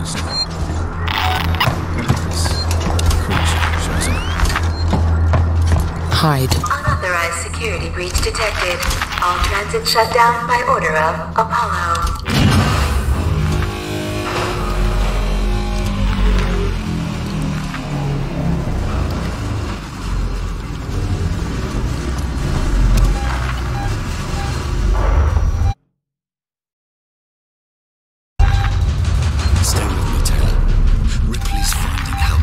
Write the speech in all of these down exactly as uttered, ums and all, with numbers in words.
Hide. Unauthorized security breach detected. All transit shut down by order of Apollo. Stay with me, Taylor. Ripley's finding help.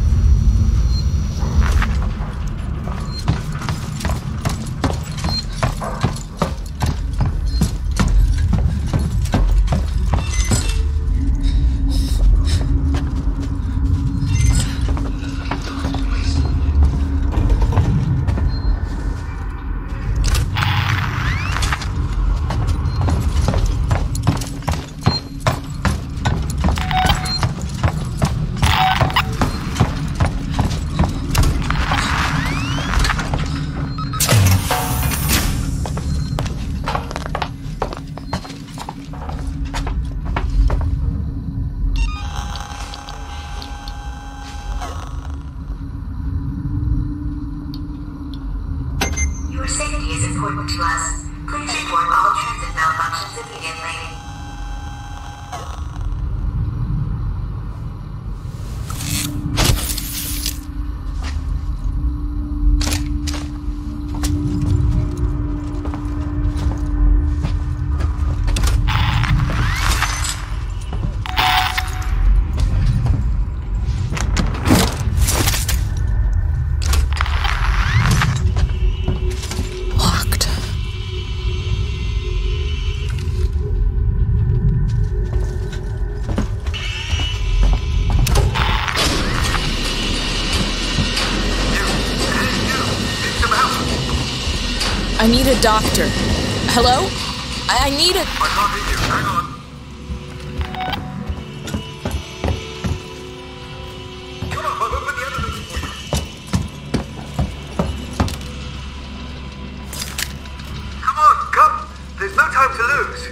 Your safety is important to us. Please report all transit malfunctions immediately. Locked. I need a doctor. Hello? I, I need a... I can't hear you. Hang on. Come on, I'll open the elevator for you. Come on, come. There's no time to lose.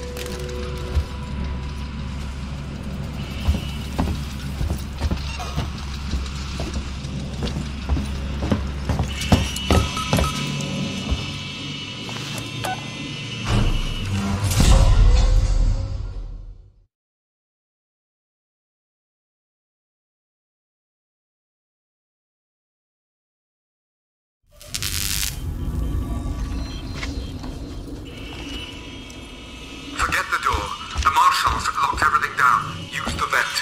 Forget the door. The marshals locked everything down. Use the vent.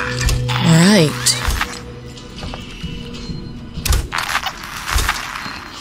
Right.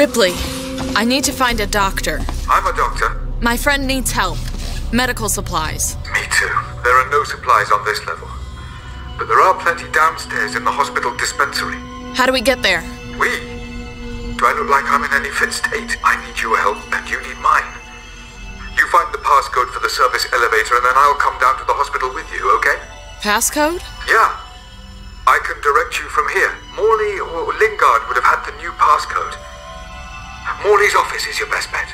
Ripley, I need to find a doctor. I'm a doctor. My friend needs help. Medical supplies. Me too. There are no supplies on this level. But there are plenty downstairs in the hospital dispensary. How do we get there? We? Do I look like I'm in any fit state? I need your help and you need mine. You find the passcode for the service elevator and then I'll come down to the hospital with you, okay? Passcode? Yeah. I can direct you from here. Morley or Lingard would have had the new passcode. Morley's office is your best bet.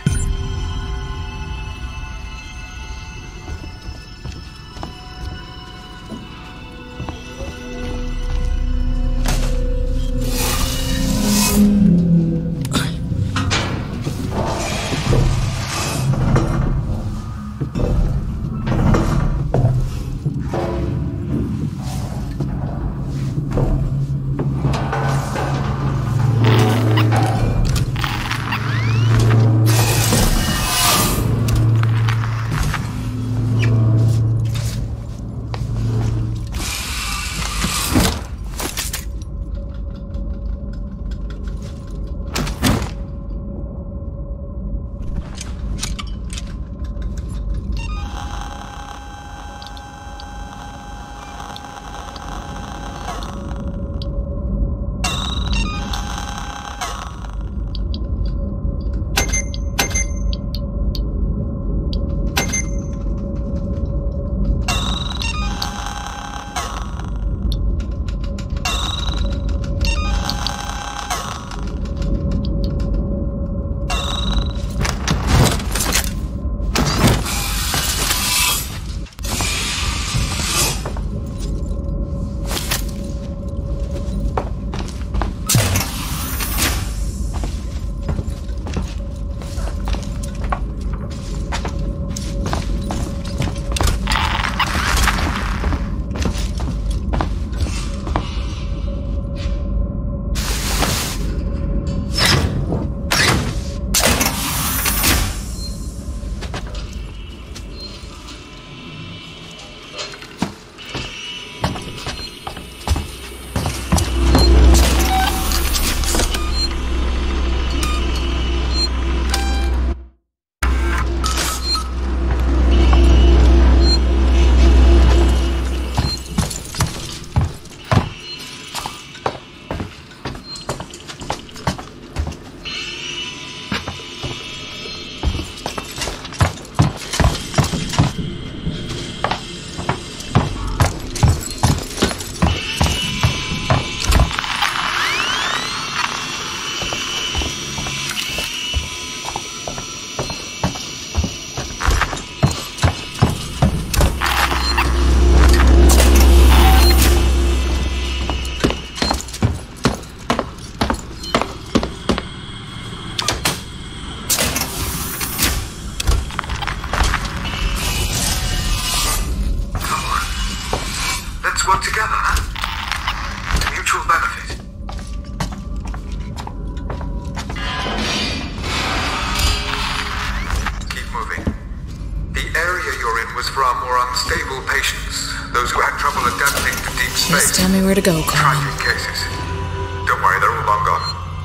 Just tell me where to go, Carl. Tragic cases. Don't worry, they're all long gone.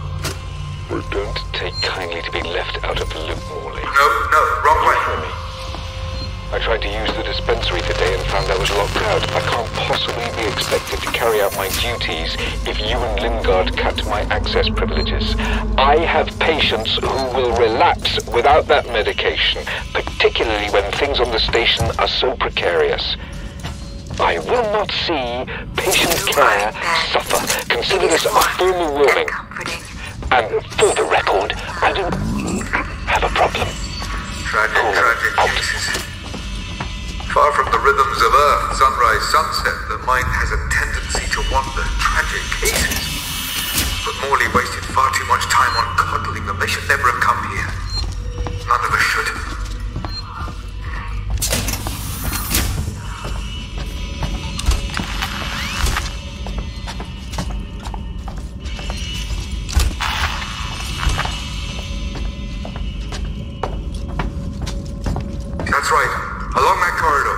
We don't take kindly to be left out of the loop, Morley. No, no, wrong way. Hear me. I tried to use the dispensary today and found I was locked out. I can't possibly be expected to carry out my duties if you and Lingard cut my access privileges. I have patients who will relapse without that medication, particularly when things on the station are so precarious. I will not see patient care suffer. Consider this a formal warning. And for the record, I don't have a problem. Tragic, Cool. tragic Out. cases. Far from the rhythms of Earth, sunrise, sunset, the mind has a tendency to wander. Tragic cases. But Morley wasted far too much time on coddling them. They should never have come here. None of us should. That's right. Along that corridor.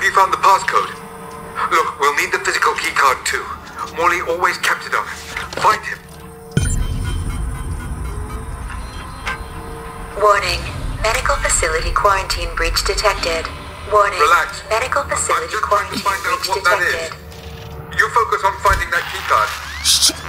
you found the passcode? Look, we'll need the physical keycard too. Morley always kept it up. Find him. Warning. Medical facility quarantine breach detected. Warning. Relax. Medical I'm facility just trying to quarantine find out breach what that detected. is. You focus on finding that keycard. Shit.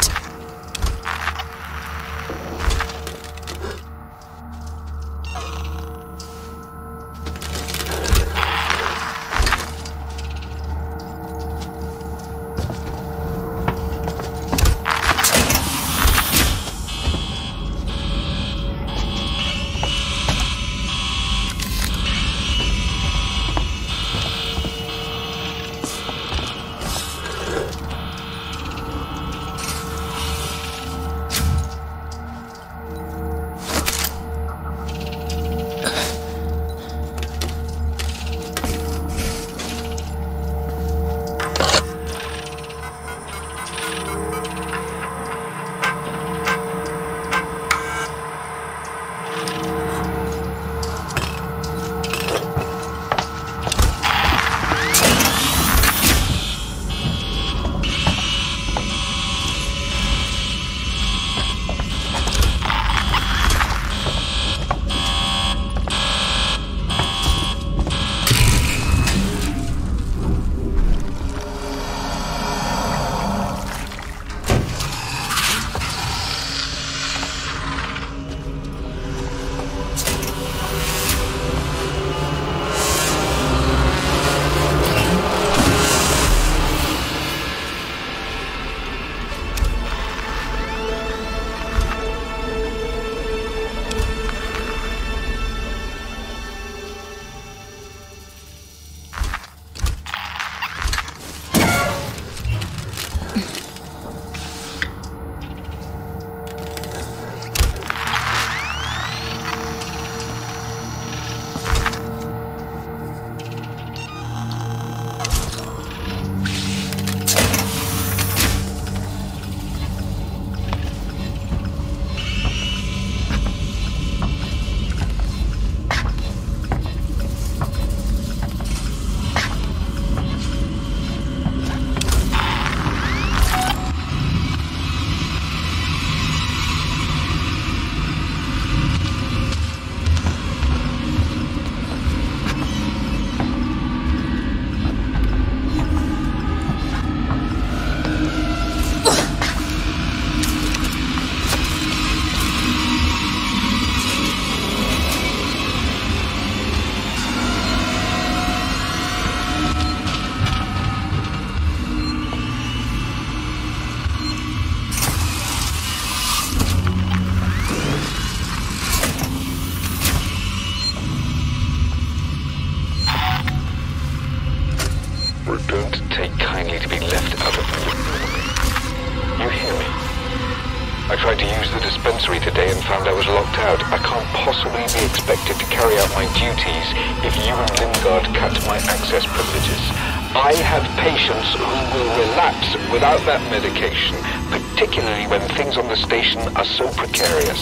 tried to use the dispensary today and found I was locked out. I can't possibly be expected to carry out my duties if you and Lingard cut my access privileges. I have patients who will relapse without that medication, particularly when things on the station are so precarious.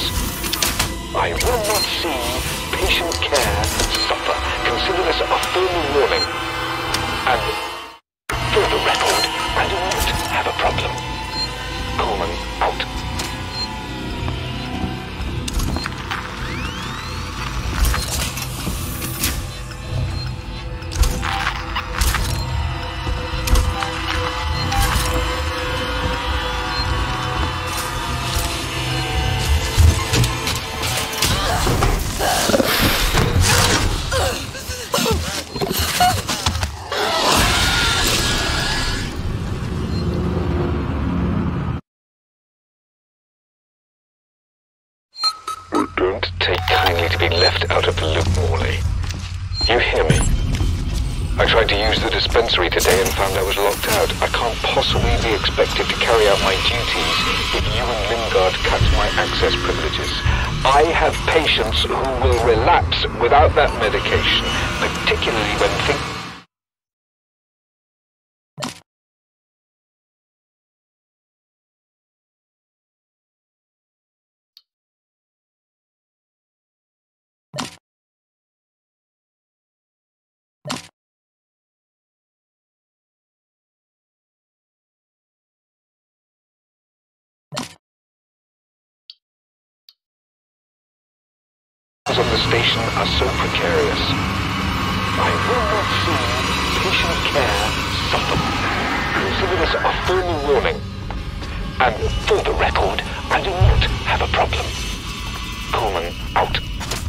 I will not see patient care suffer. Consider this a formal warning. And for the record, I do not have a problem. Coleman out. Don't take kindly to be left out of the loop, Morley. You hear me? I tried to use the dispensary today and found I was locked out. I can't possibly be expected to carry out my duties if you and Lingard cut my access privileges. I have patients who will relapse without that medication, particularly when things... things on the station are so precarious. I will not see patient care suffer. Consider this a formal warning. And for the record, I do not have a problem. Coleman out.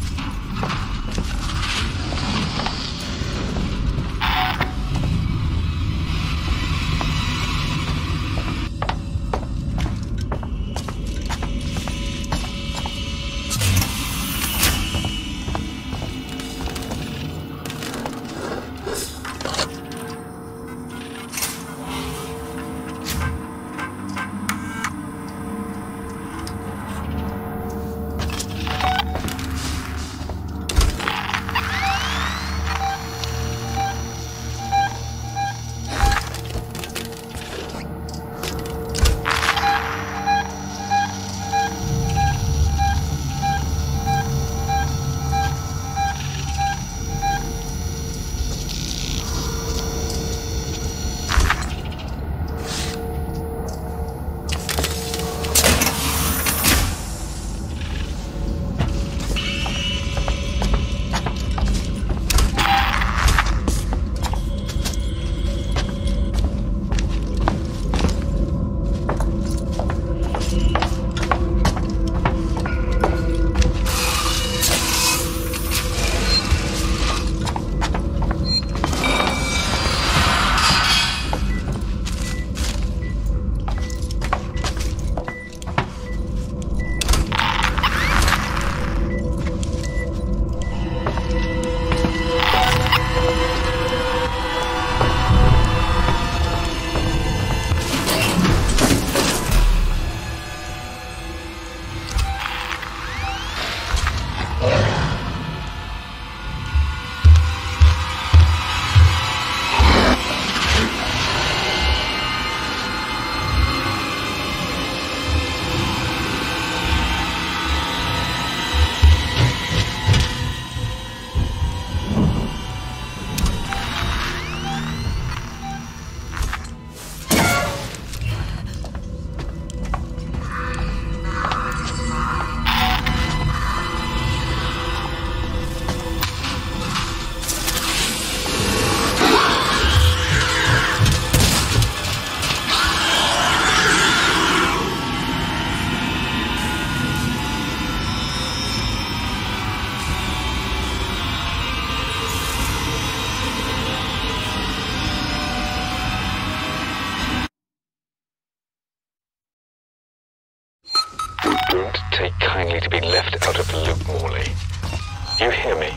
To be left out of the loop, Morley. You hear me?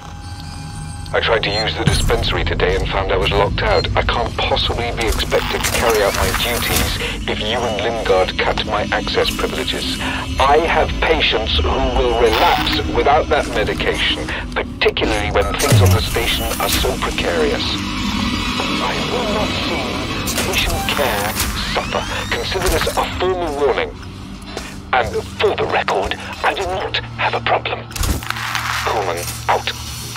I tried to use the dispensary today and found I was locked out. I can't possibly be expected to carry out my duties if you and Lingard cut my access privileges. I have patients who will relapse without that medication, particularly when things on the station are so precarious. I will not see patient care suffer. Consider this a formal warning. And for the record, I do not have a problem. Coleman out.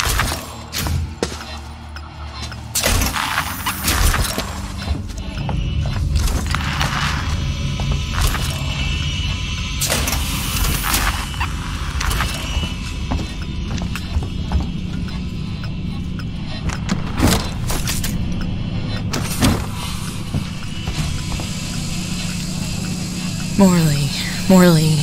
Morley, Morley.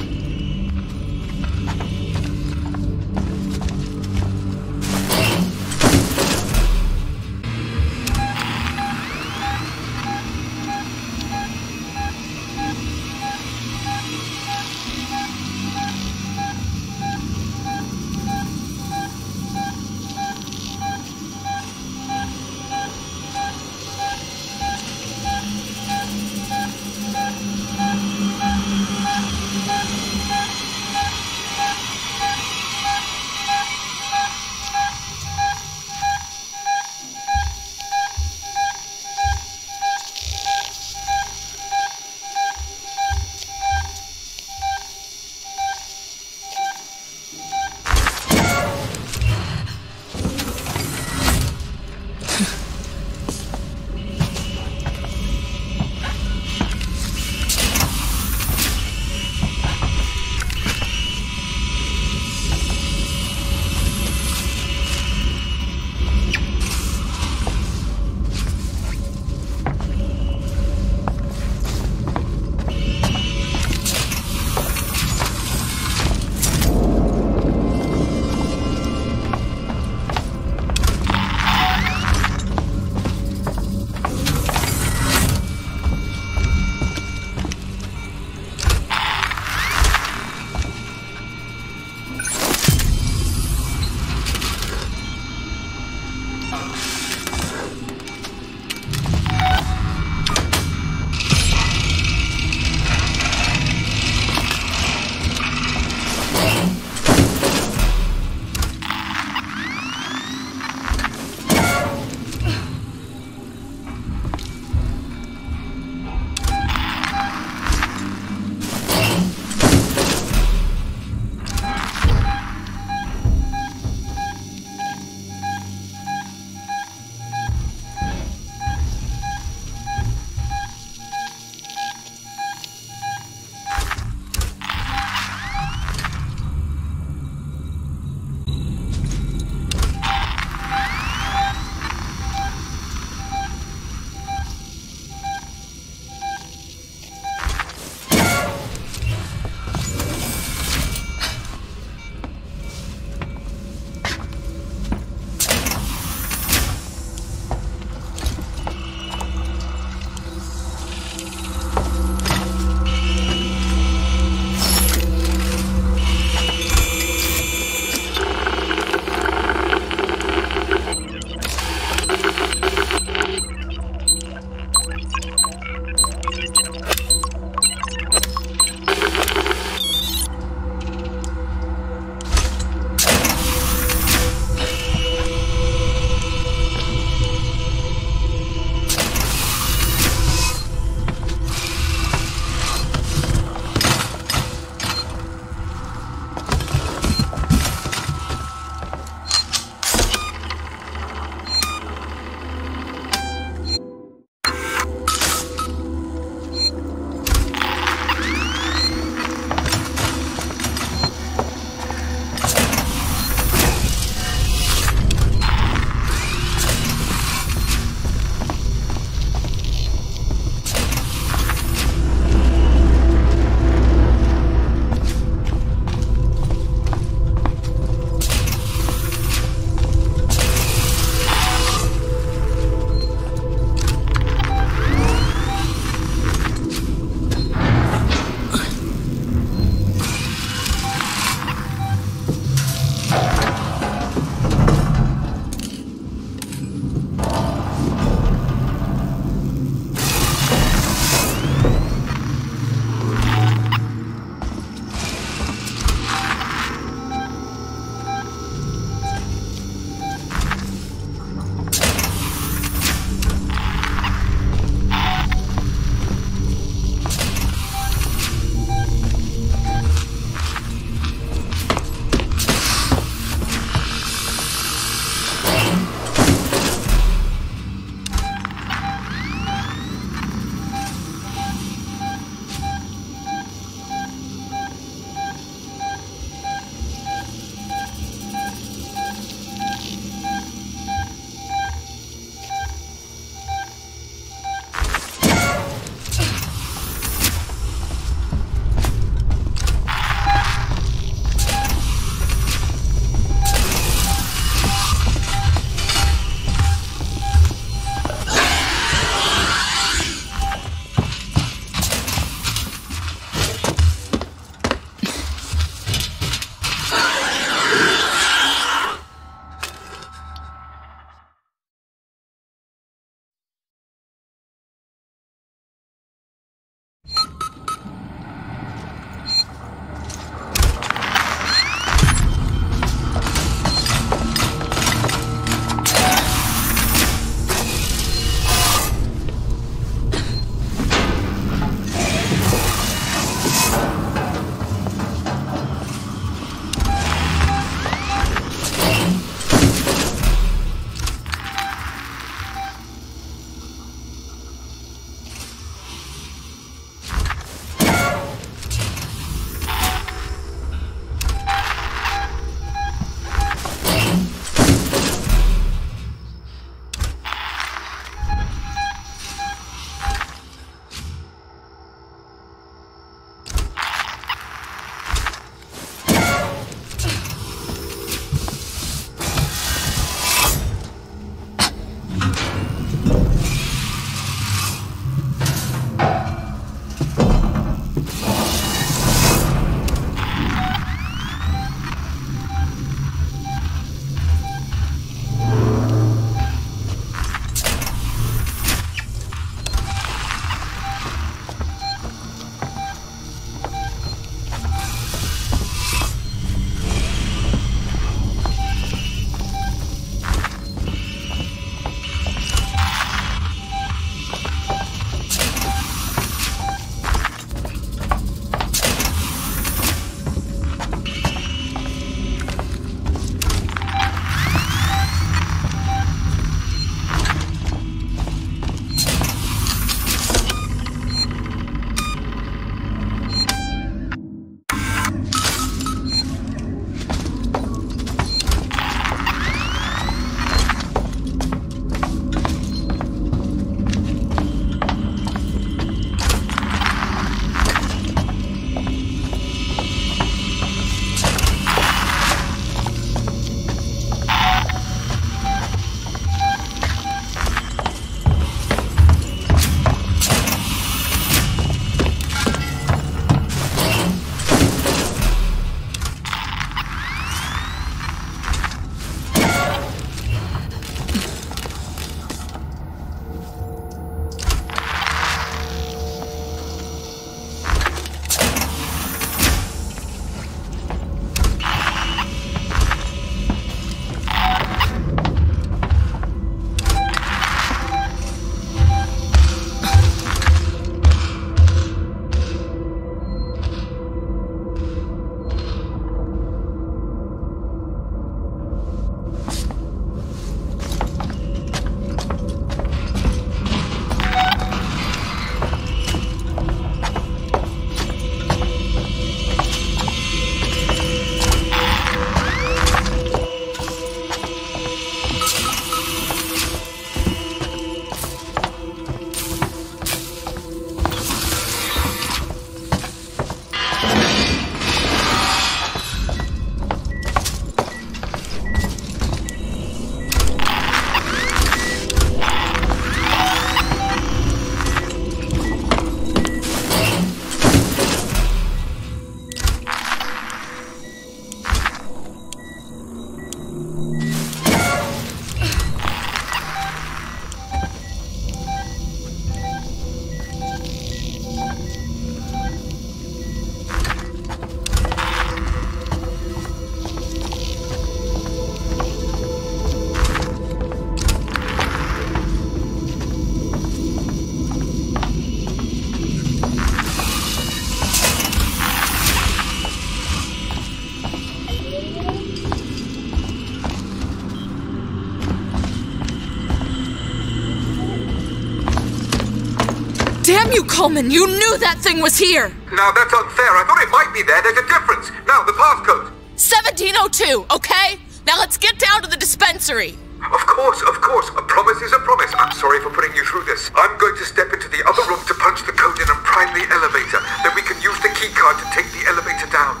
Coleman, you knew that thing was here! Now that's unfair. I thought it might be there. There's a difference. Now, the passcode. seventeen oh two, okay? Now let's get down to the dispensary. Of course, of course. A promise is a promise. I'm sorry for putting you through this. I'm going to step into the other room to punch the code in and prime the elevator. Then we can use the keycard to take the elevator down.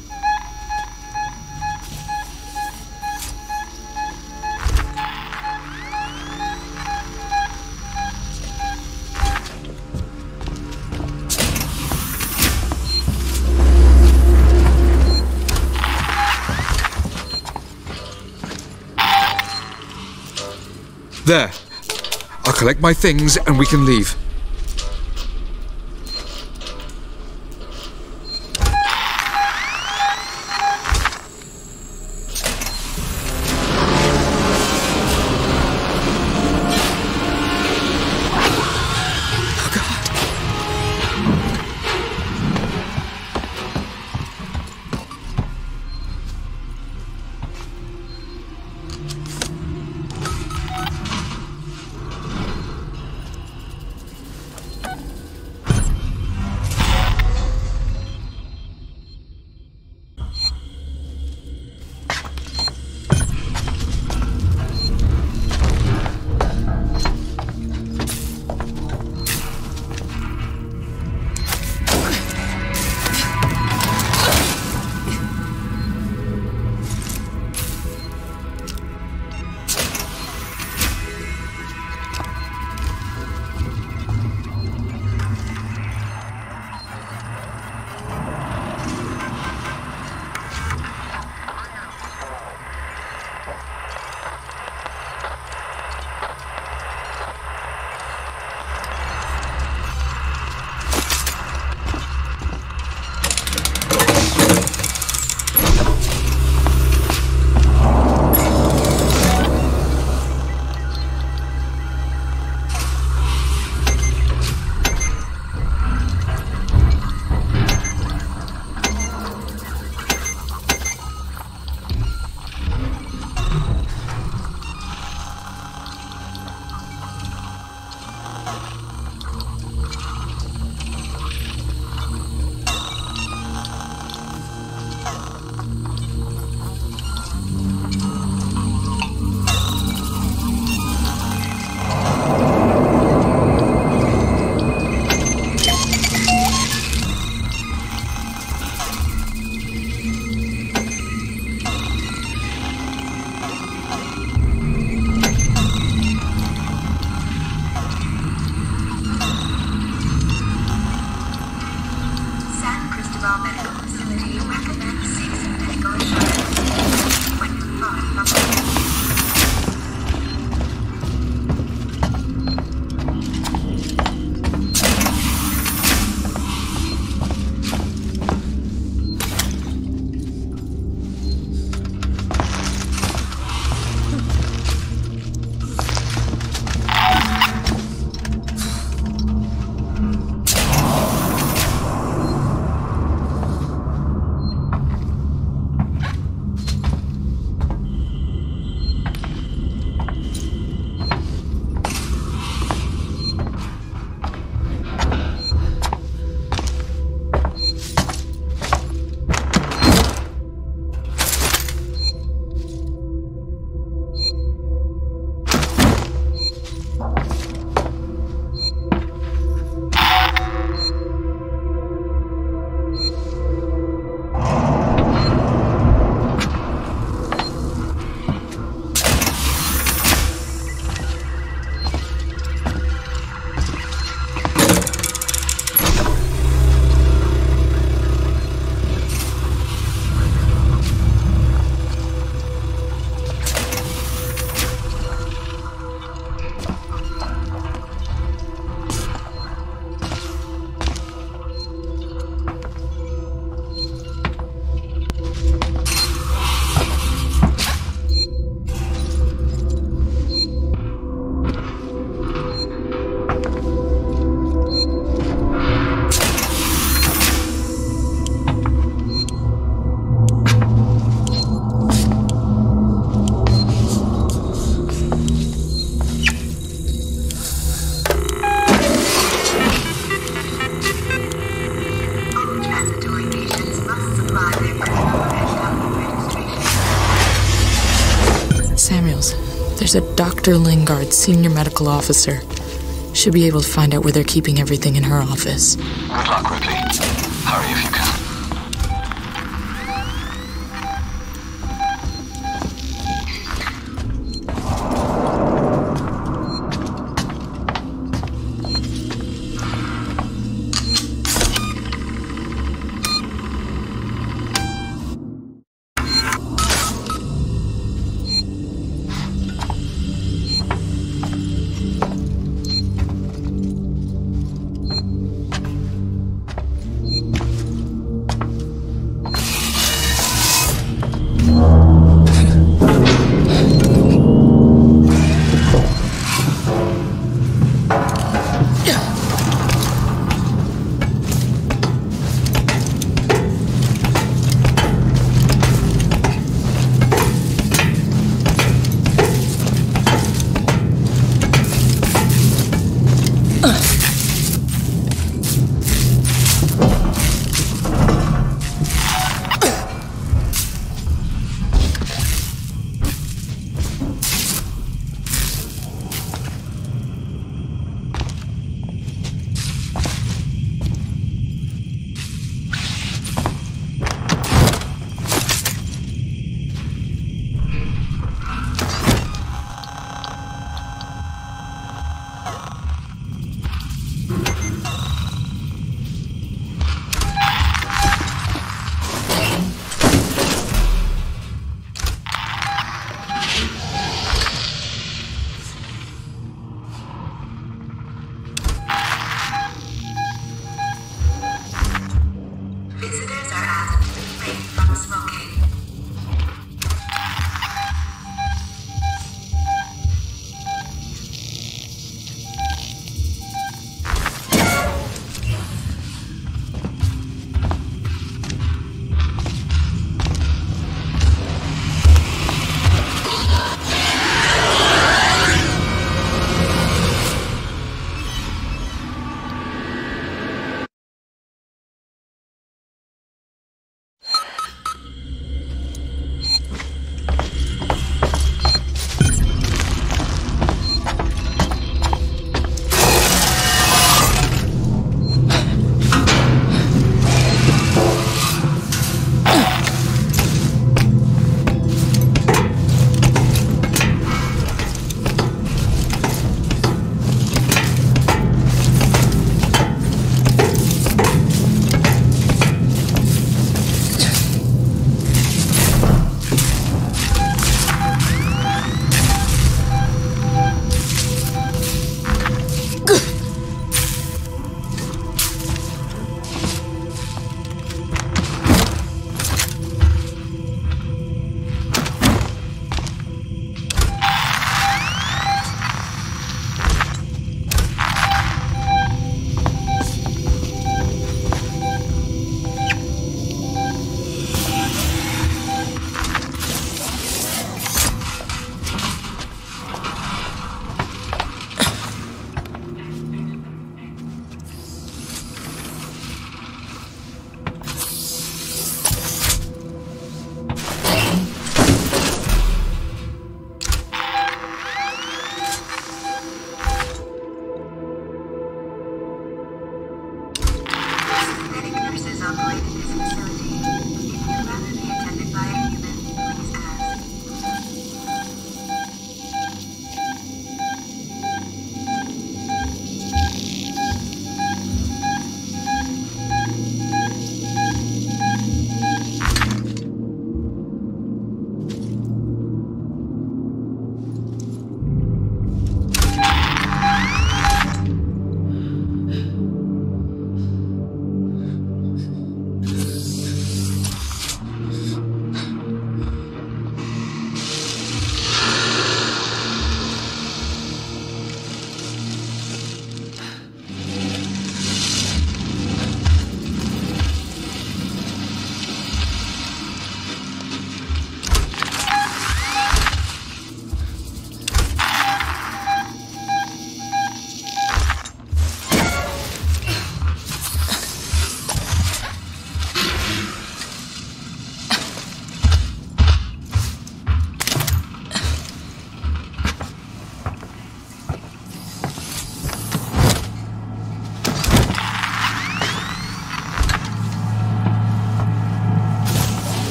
There. I'll collect my things and we can leave. There's a Doctor Lingard, senior medical officer. Should be able to find out where they're keeping everything in her office. Good luck, Ripley. Hurry if you can.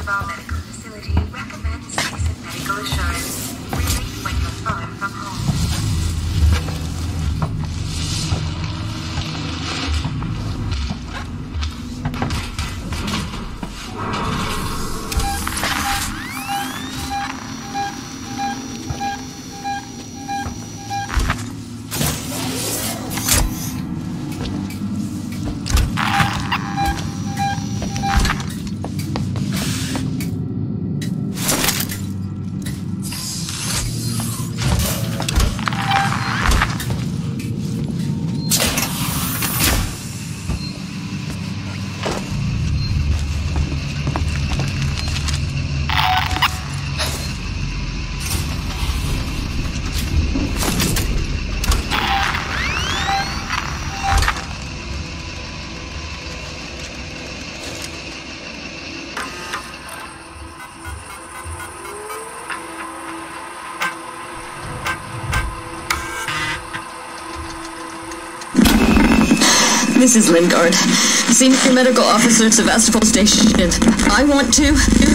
of our medical facility recommends decent medical assurance, really when you're far from home. This is Lingard, Senior Medical Officer at Sevastopol Station. I want to...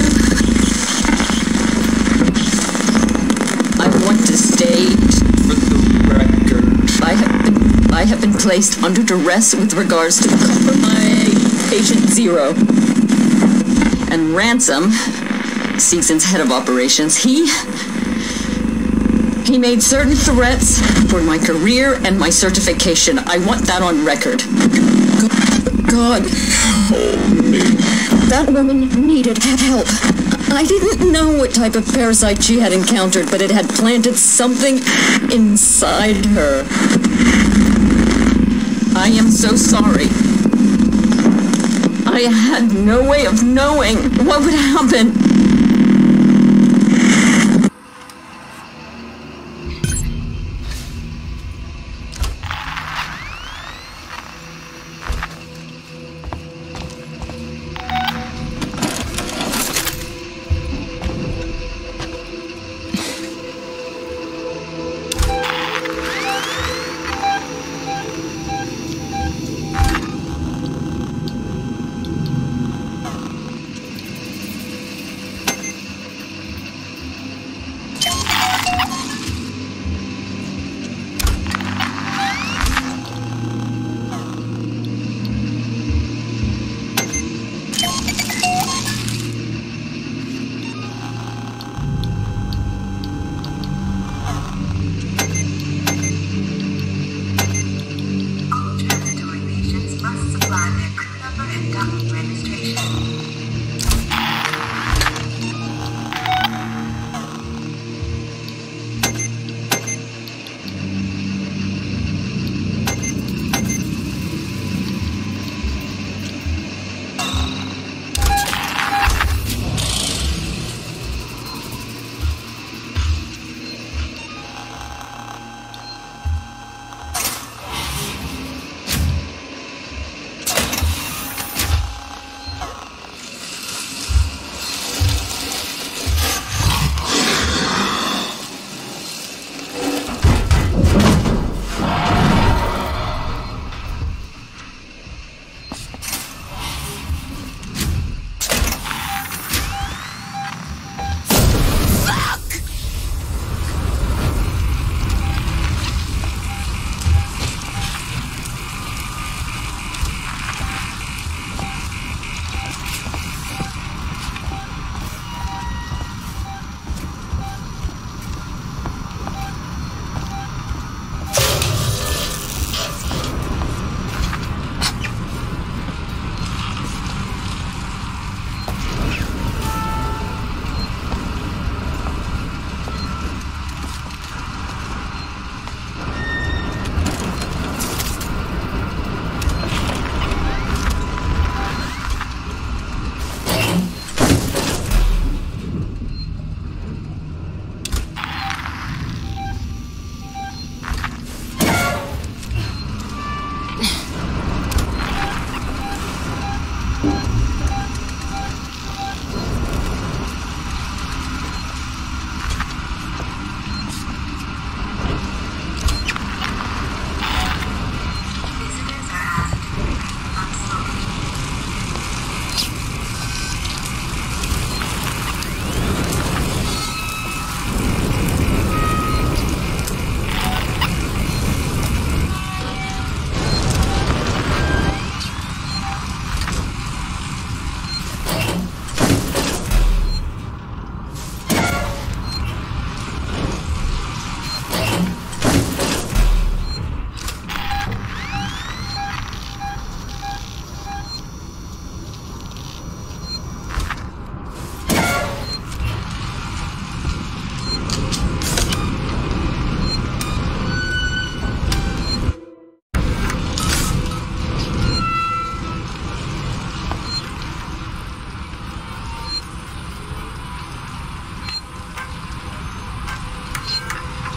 I want to state... For the record. I have been, I have been placed under duress with regards to my patient Zero. And Ransom, Season's head of operations, he... He made certain threats for my career and my certification. I want that on record. God, help me. That woman needed help. I didn't know what type of parasite she had encountered, but it had planted something inside her. I am so sorry. I had no way of knowing what would happen.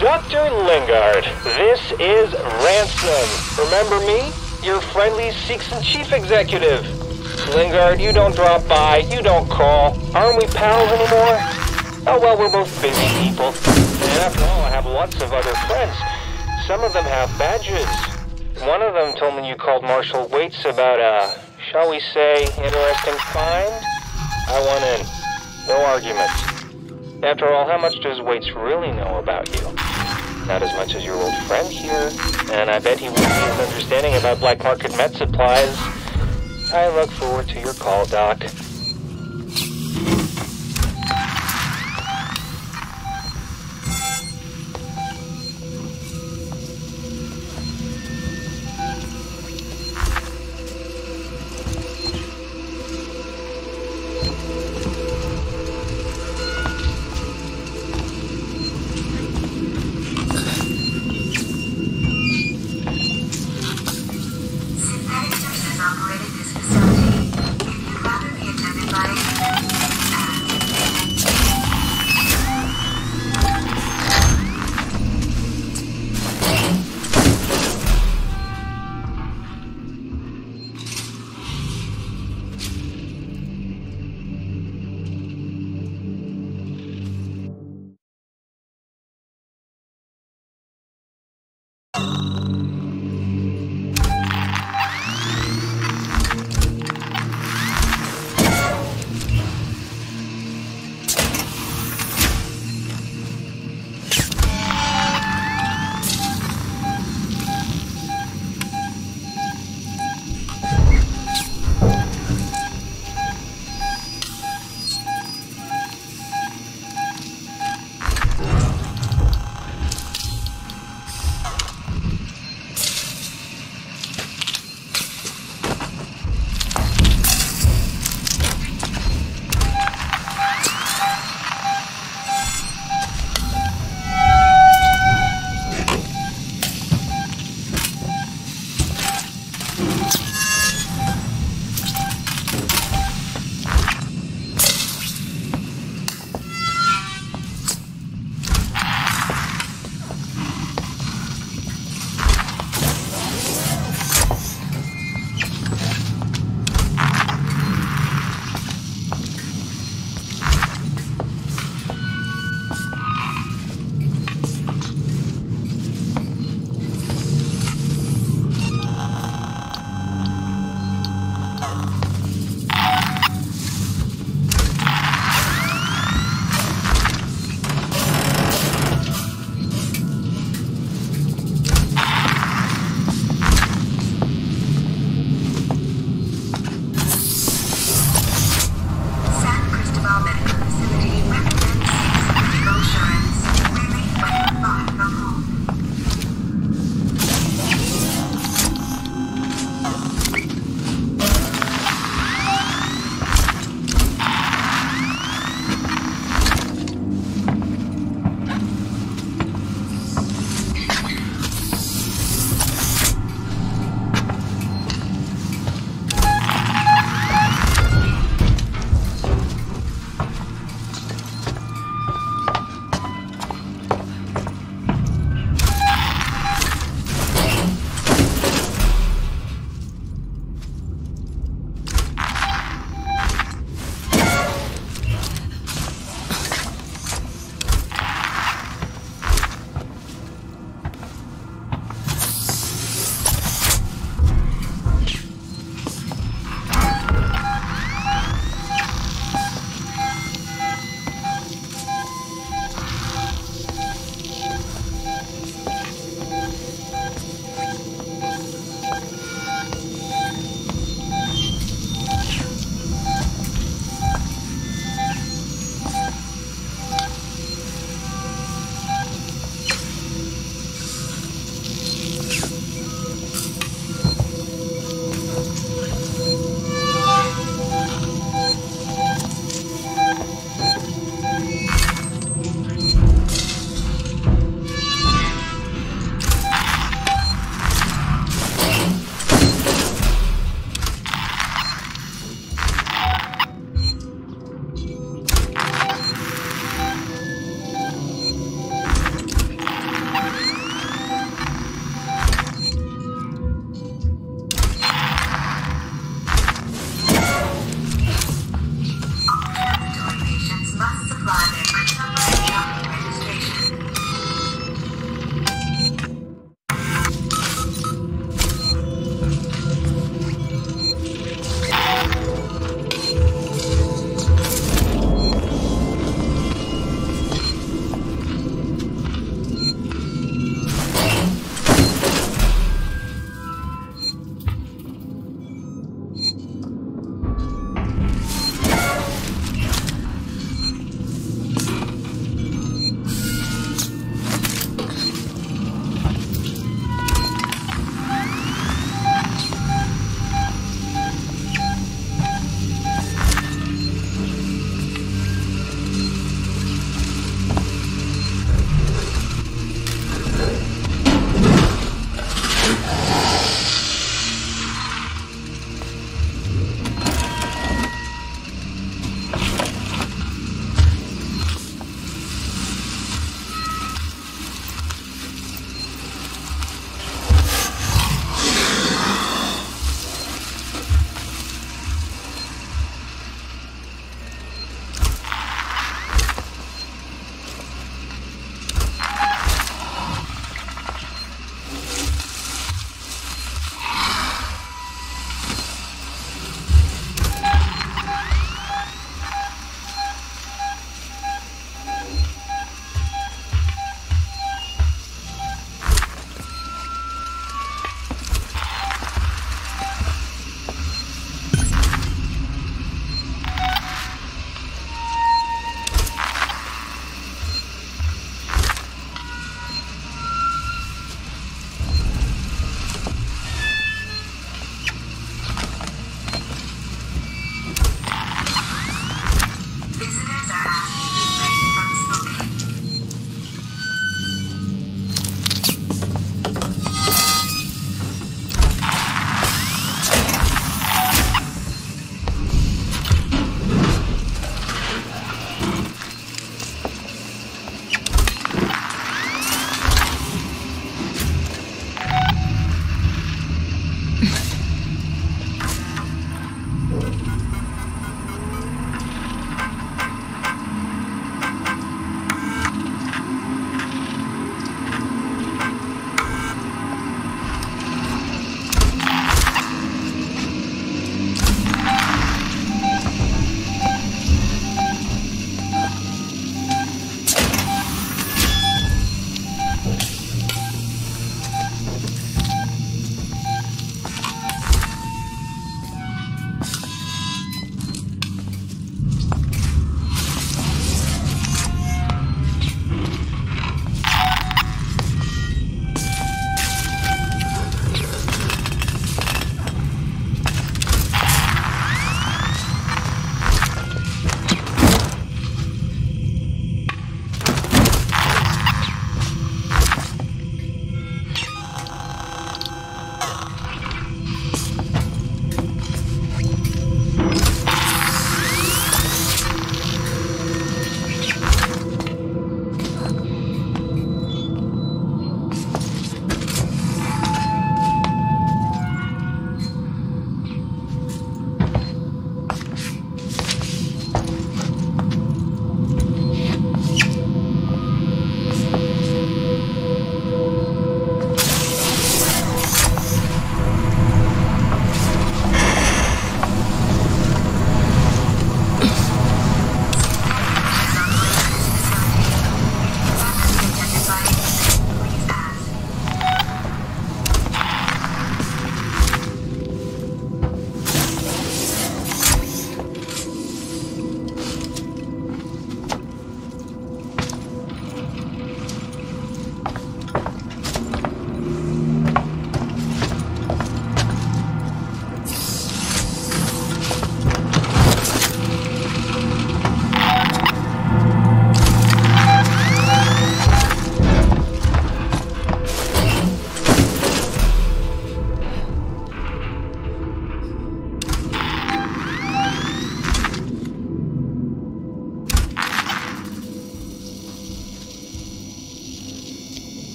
Doctor Lingard, this is Ransom. Remember me? Your friendly Seeks and Chief Executive. Lingard, you don't drop by, you don't call. Aren't we pals anymore? Oh well, we're both busy people. And after all, I have lots of other friends. Some of them have badges. One of them told me you called Marshal Waits about a, shall we say, interesting find? I want in. No arguments. After all, how much does Waits really know about you? Not as much as your old friend here. And I bet he wouldn't be as understanding about black market med supplies. I look forward to your call, Doc. Synthetic sources operating this facility. If you'd rather be attended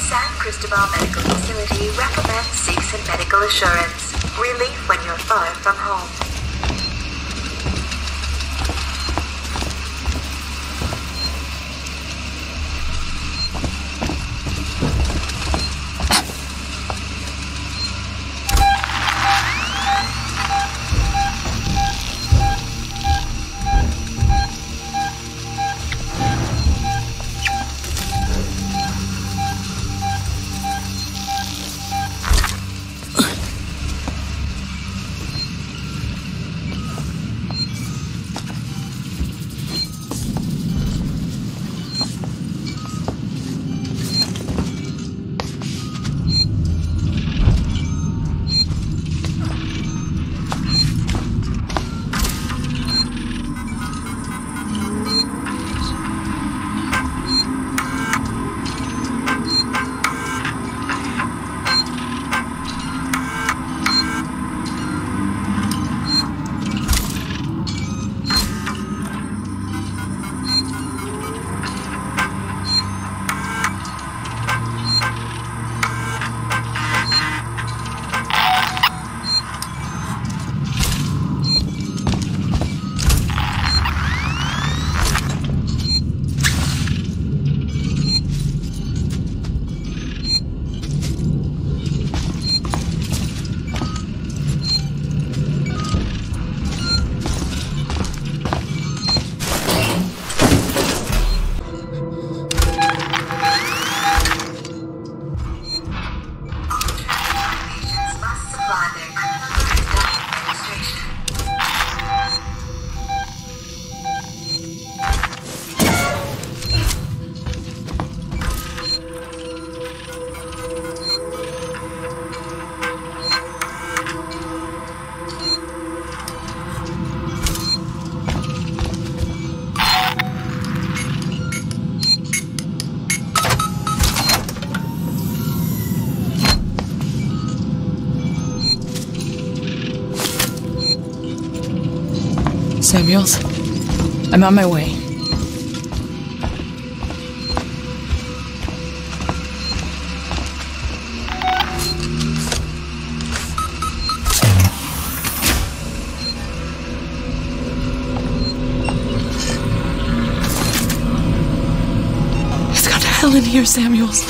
San Cristobal Medical Facility recommends Seegson Medical Assurance. Relief when you're far from home. Samuels, I'm on my way. It's got hell in here, Samuels.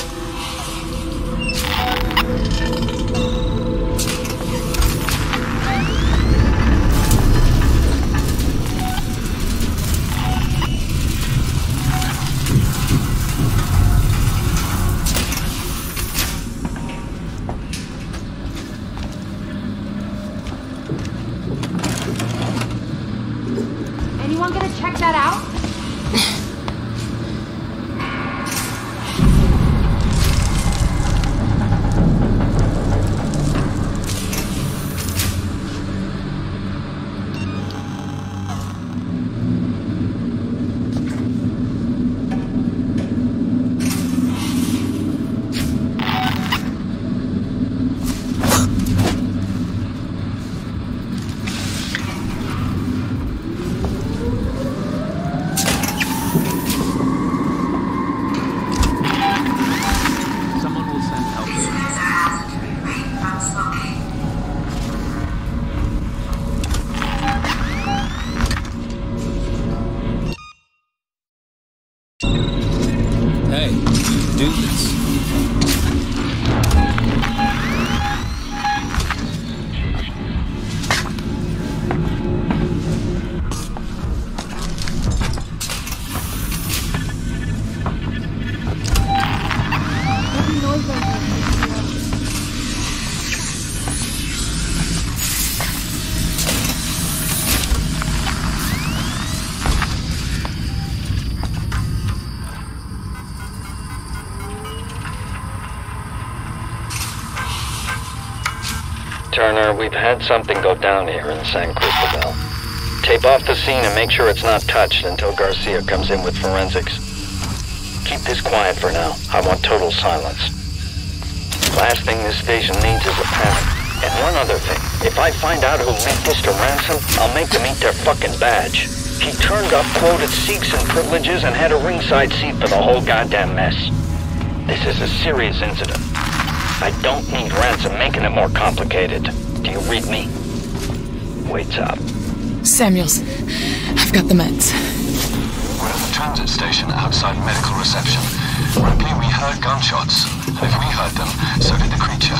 Anyone gonna check that out? Hey, do this. Turner, we've had something go down here in San Cristobal. Tape off the scene and make sure it's not touched until Garcia comes in with forensics. Keep this quiet for now. I want total silence. Last thing this station needs is a panic. And one other thing. If I find out who linked this to ransom, I'll make them eat their fucking badge. He turned up, quoted Seegson privileges, and had a ringside seat for the whole goddamn mess. This is a serious incident. I don't need ransom making it more complicated. Do you read me? Waits up. Samuels, I've got the meds. We're at the transit station outside medical reception. Ripley, we heard gunshots. And if we heard them, so did the creature.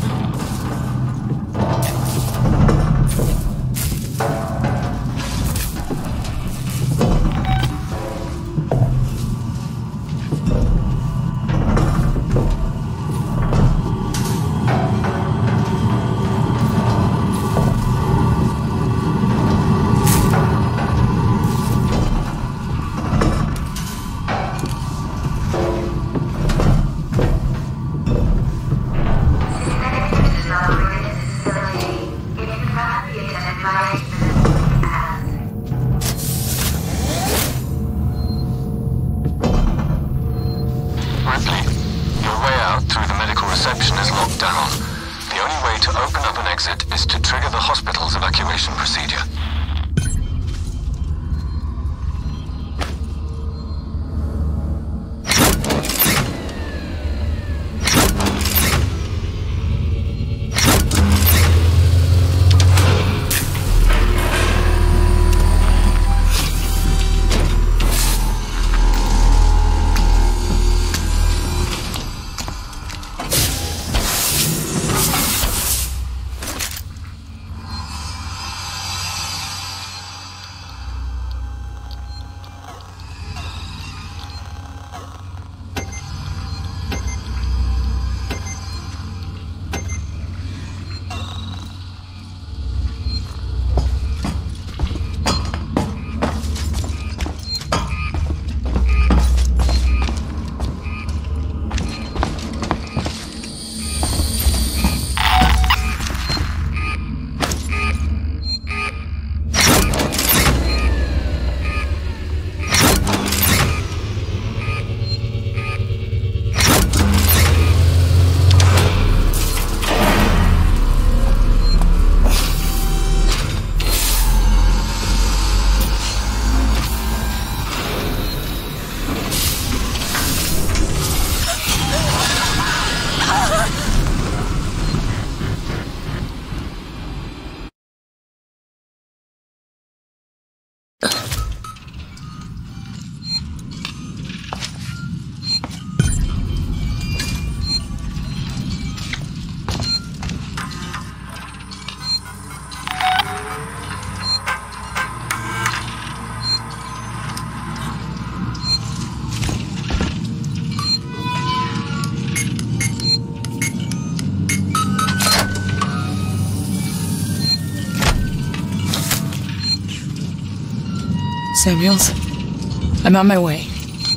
Samuels, I'm on my way.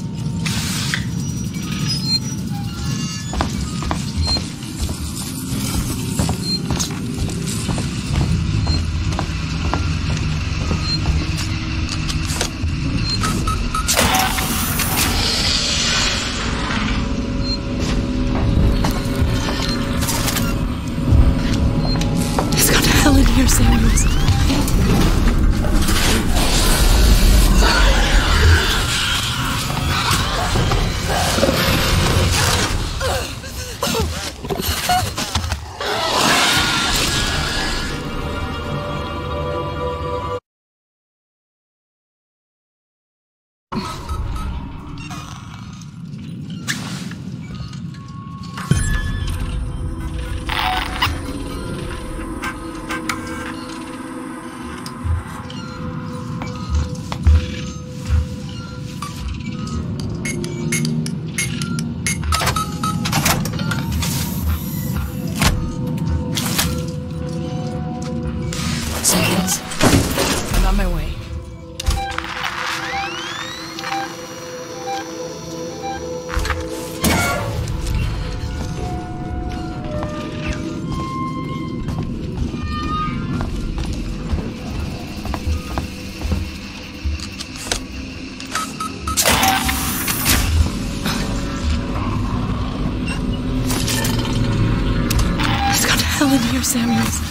It's got to hell in here, Samuels. I'm on my way. It's got hell in here, Samuels.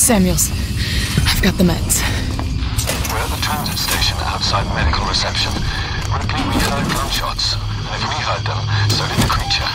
Samuels, I've got the meds. We're at the transit station outside medical reception. Ripley, we heard gunshots. And if we heard them, so did the creature.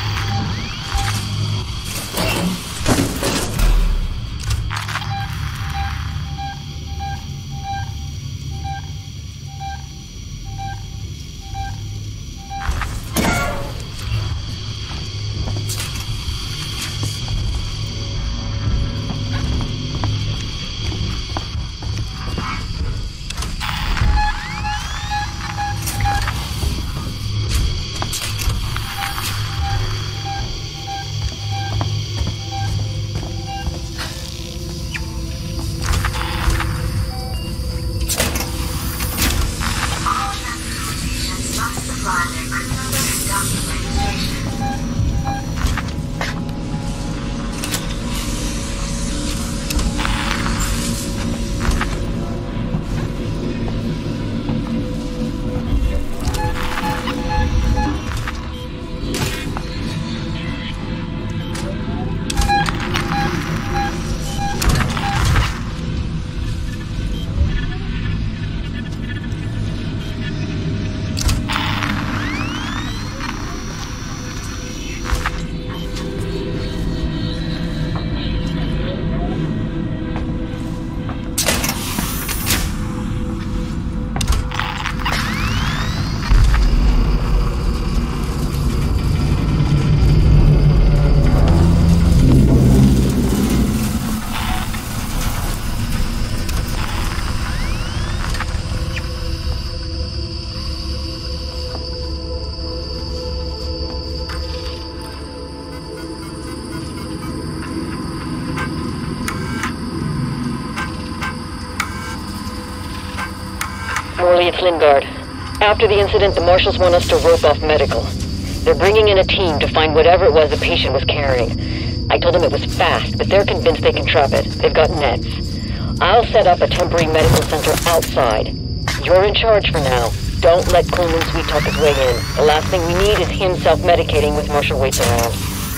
It's Lingard. After the incident, the marshals want us to rope off medical. They're bringing in a team to find whatever it was the patient was carrying. I told them it was fast, but they're convinced they can trap it. They've got nets. I'll set up a temporary medical center outside. You're in charge for now. Don't let Coleman sweet talk his way in. The last thing we need is him self-medicating with Marshal Waits around.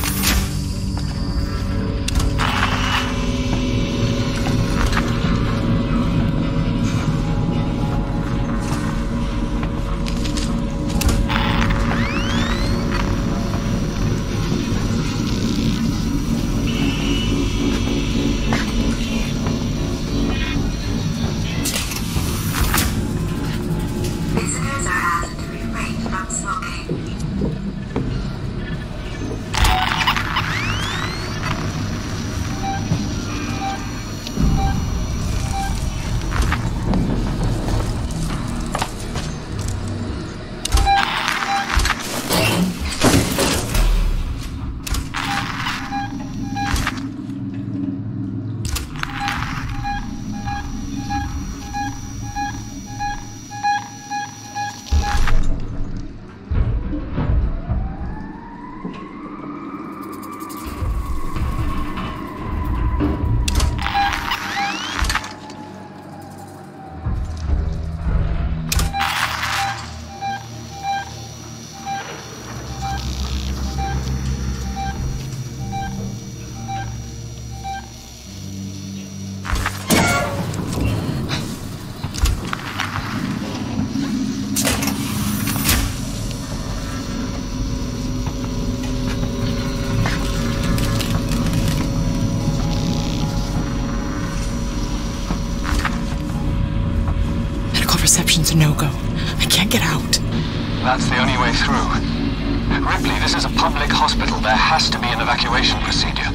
Reception's a no-go. I can't get out. That's the only way through. Ripley, this is a public hospital. There has to be an evacuation procedure.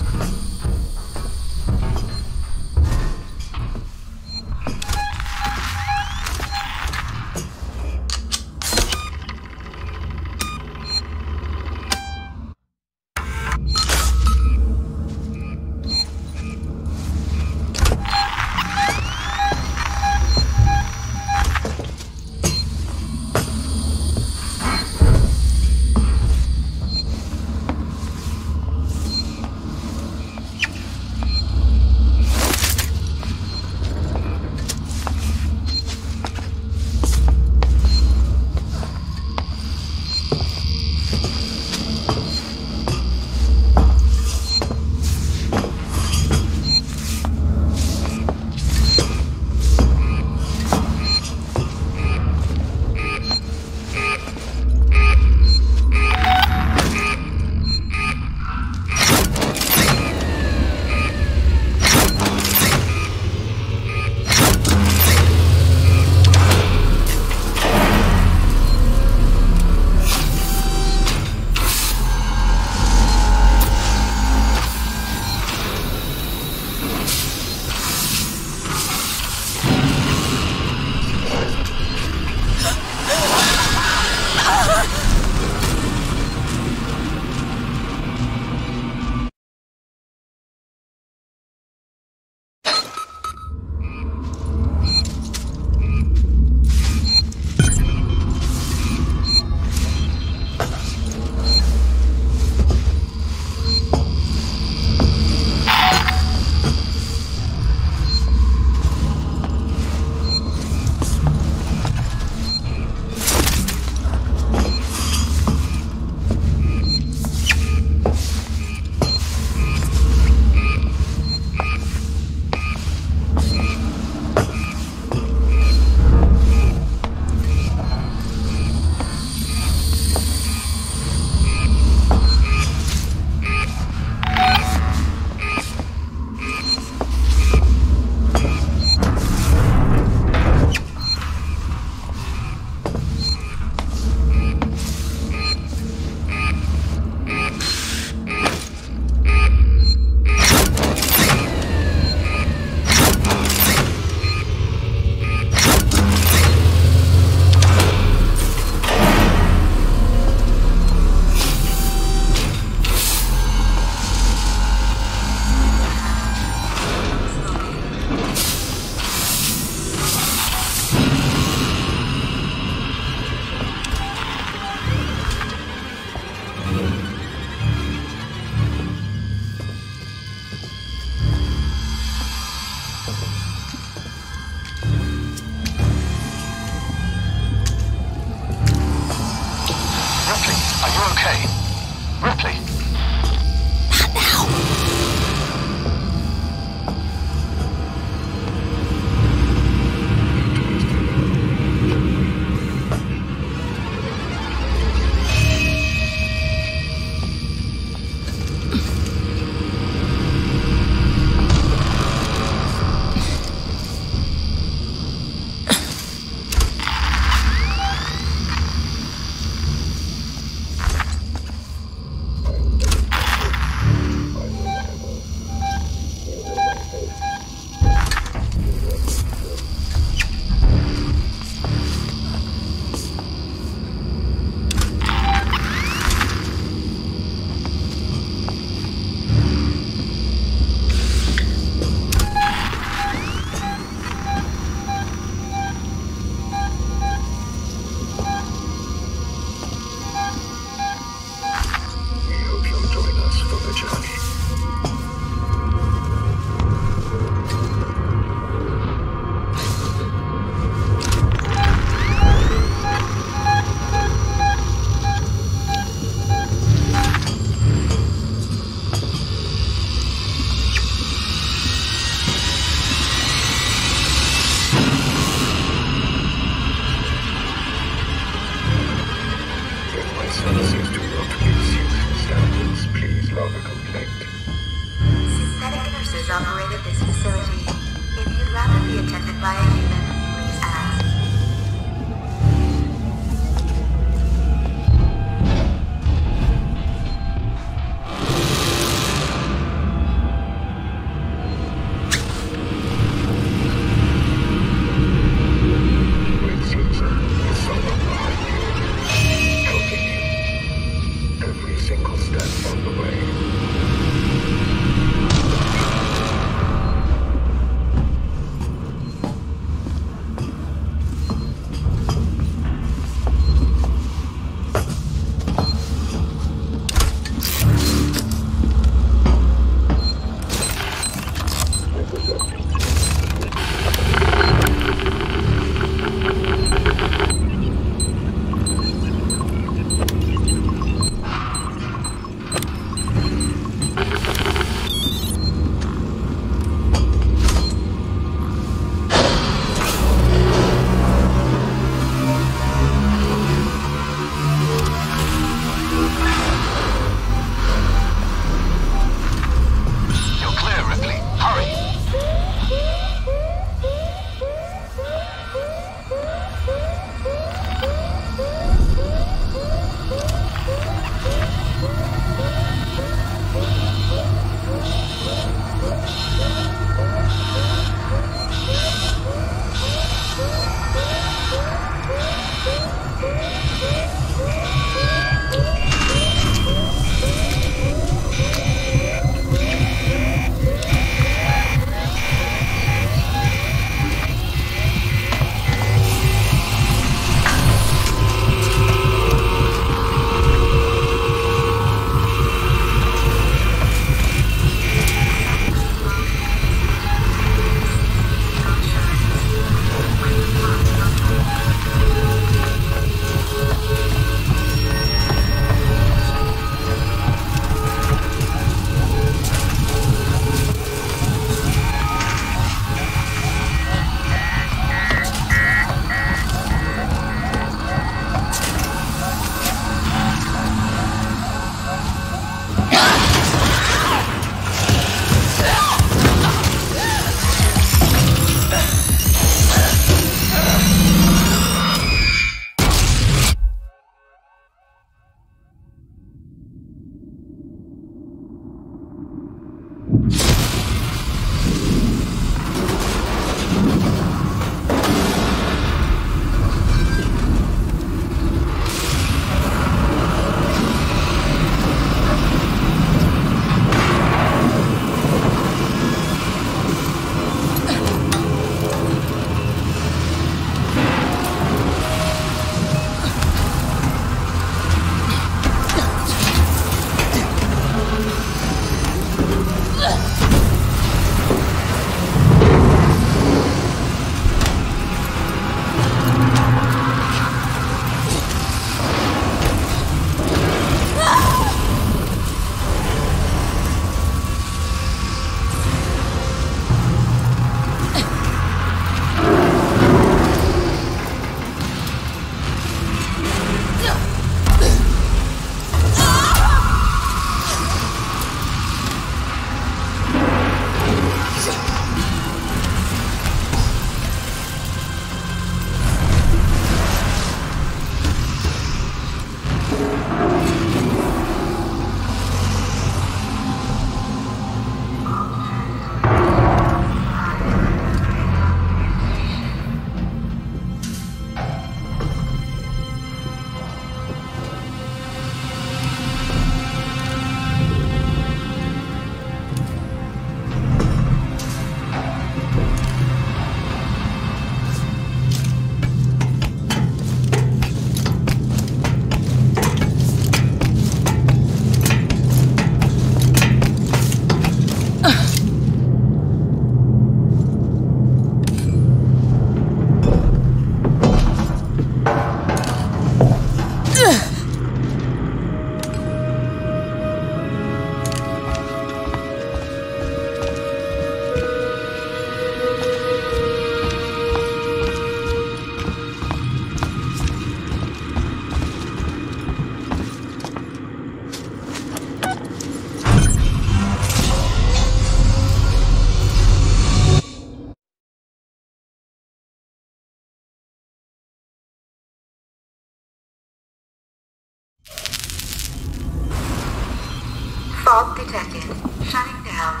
Fog detected. Shutting down.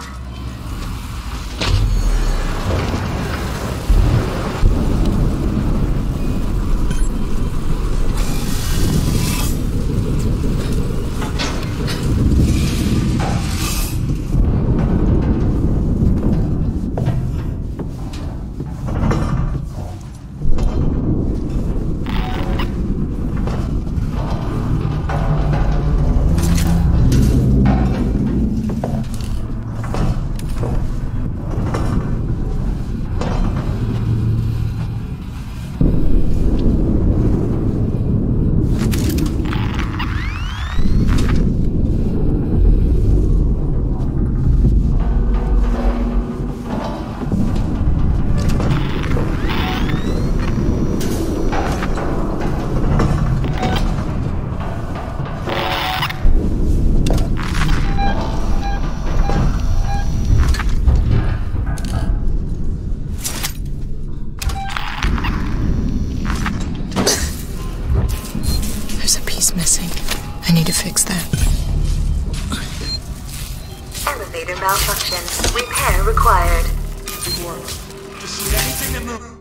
Missing. I need to fix that. Elevator malfunction. Repair required. Good work. Just need anything to move.